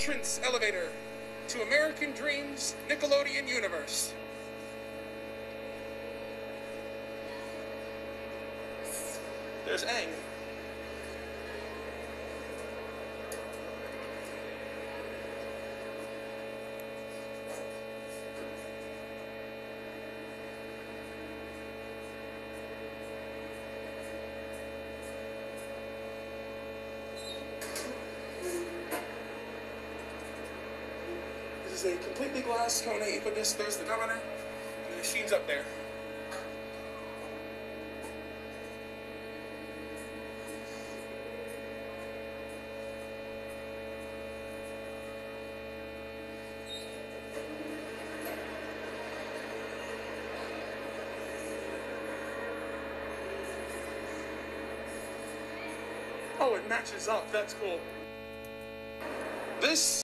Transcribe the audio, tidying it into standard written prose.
entrance elevator to American Dreams Nickelodeon universe. There's Aang. This is a completely glass Kone Ipodis. There's the governor, and the machine's up there. Oh, it matches up. That's cool. This